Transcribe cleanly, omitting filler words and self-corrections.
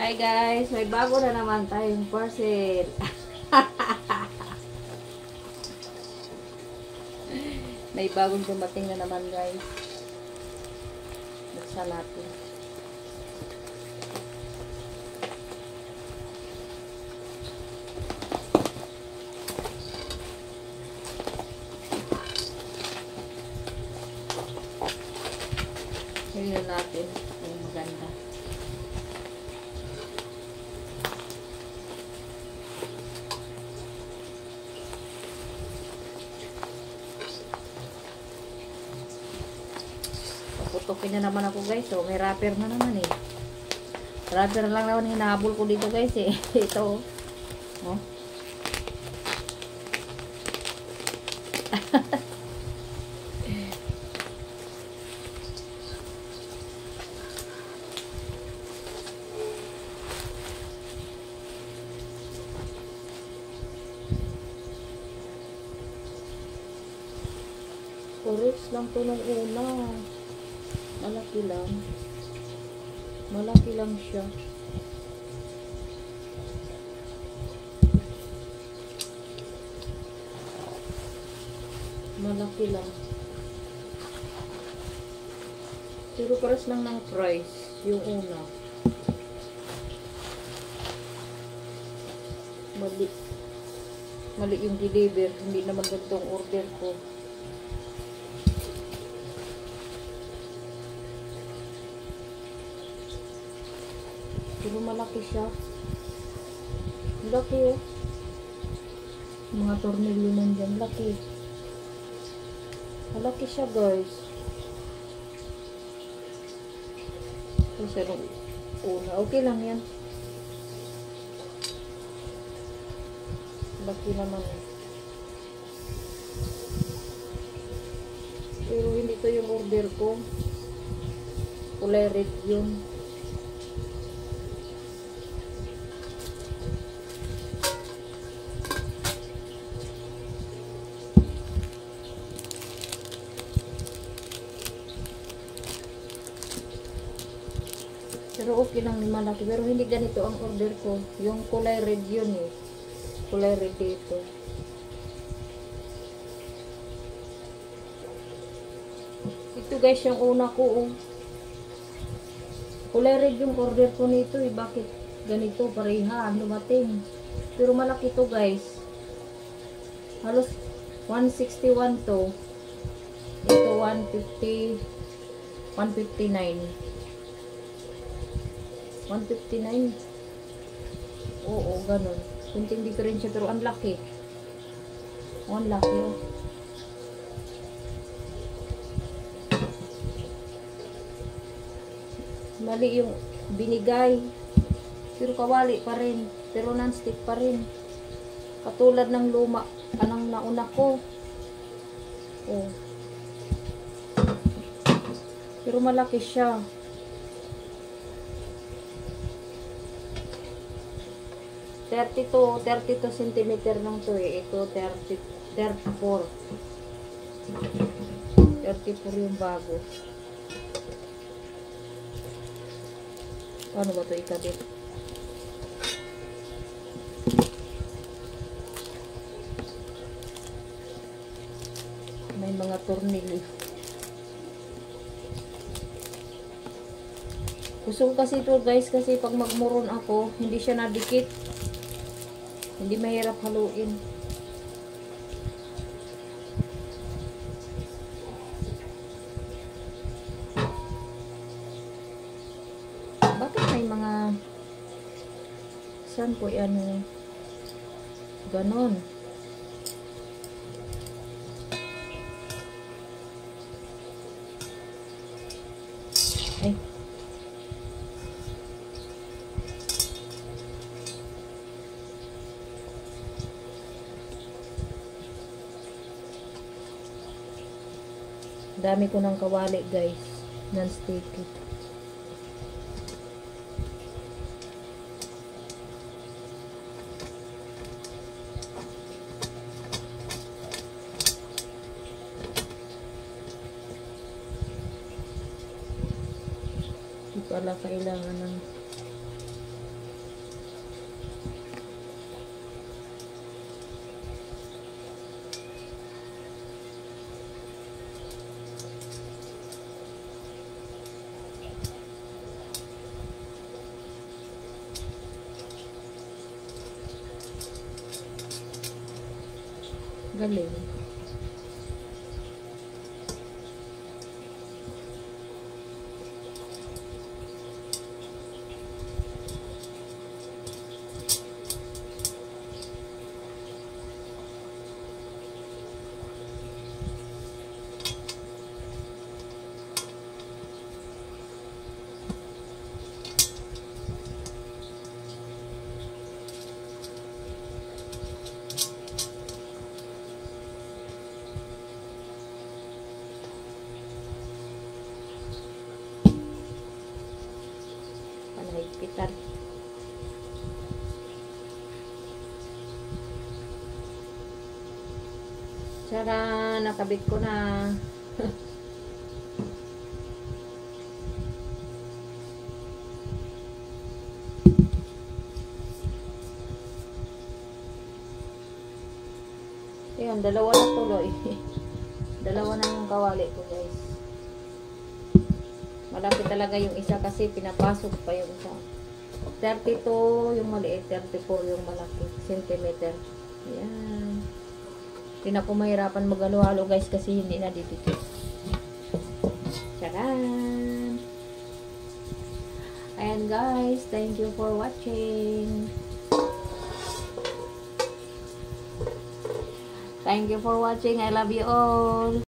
Hi guys, may bago na naman tayong parcel. May bagong dumating na naman guys. Buksan natin. Tingnan natin yung maganda. Putukin na naman ako guys. So, may wrapper na naman eh. Wrapper lang naman hinahabol ko dito guys eh. Ito. Oh. Oris lang to nung una. Malaki lang. Malaki lang siya. Malaki lang. Pero pares lang ng price. Yung una. Mali. Mali yung deliver. Hindi naman ganitong order ko. Pero malaki siya. Laki oh. Mga tornilyo nandyan. Laki. Malaki siya guys. Kasi nung una. Okay lang yan. Laki naman. Pero hindi to yung order ko. Kulay red yun. Pero okay lang ni malaki. Pero hindi ganito ang order ko. Yung kulay red yun eh. Kulay red dito. Ito guys yung una ko oh. Kulay red yung order ko nito eh. Bakit ganito pareha dumating. Pero malaki to guys. Halos 161 to. Ito 150. 159. 159. Oo, ganun. Kunting diferensya pero ang laki. Ang laki. Oh. Mali yung binigay. Pero kawali pa rin. Pero non-stick pa rin. Katulad ng luma. Anong nauna ko. Oh. Pero malaki siya. 32 cm lang to eh. Ito 34 yung bago. Ano ba to ikabit? May mga tornilyo. Gusto ko kasi ito guys kasi pag magmuron ako hindi siya nadikit. Hindi mahirap haluin. Bakit may mga saan po yan ganon? Ay. Dami ko ng kawali guys. Non-sticky. Hindi pala kailangan ng Galing. Panahigpitan. Tara, nakabit ko na. Ayan, dalawa na tuloy. Dalawa na yung kawali ko, guys. Malaki talaga yung isa kasi pinapasok pa yung isa. 32 yung maliit, 34 yung malaki. Centimeter. Ayan. Hindi na ako mahirapan mag-halo-halo, guys, kasi hindi na didikit. Charan! Ayan, guys. Thank you for watching. Thank you for watching. I love you all.